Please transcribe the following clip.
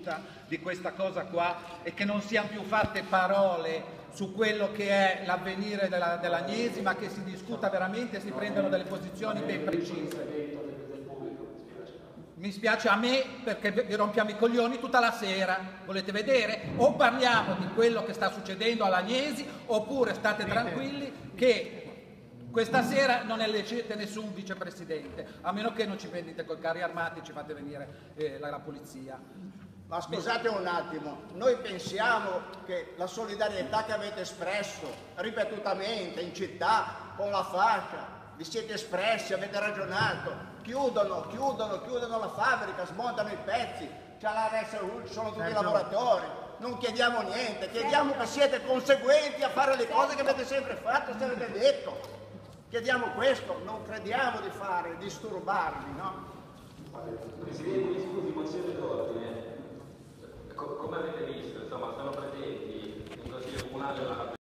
discuta di questa cosa qua e che non siano più fatte parole su quello che è l'avvenire dell'Agnesi, ma che si discuta veramente e si prendano delle posizioni ben precise. Mi spiace a me perché vi rompiamo i coglioni tutta la sera, volete vedere? O parliamo di quello che sta succedendo all'Agnesi oppure state tranquilli che questa sera non eleggete nessun vicepresidente, a meno che non ci venite con carri armati e ci fate venire la polizia. Ma scusate un attimo, noi pensiamo che la solidarietà che avete espresso ripetutamente in città con la fascia, vi siete espressi, avete ragionato, chiudono la fabbrica, smontano i pezzi, c'è la RSU, ci sono tutti i lavoratori, non chiediamo niente, chiediamo che siete conseguenti a fare le cose che avete sempre fatto, se avete detto. Chiediamo questo, non crediamo di disturbarvi, no? Presidente, mi scusi, consiglio d'ordine. Come avete visto, insomma, sono presenti in Consiglio Comunale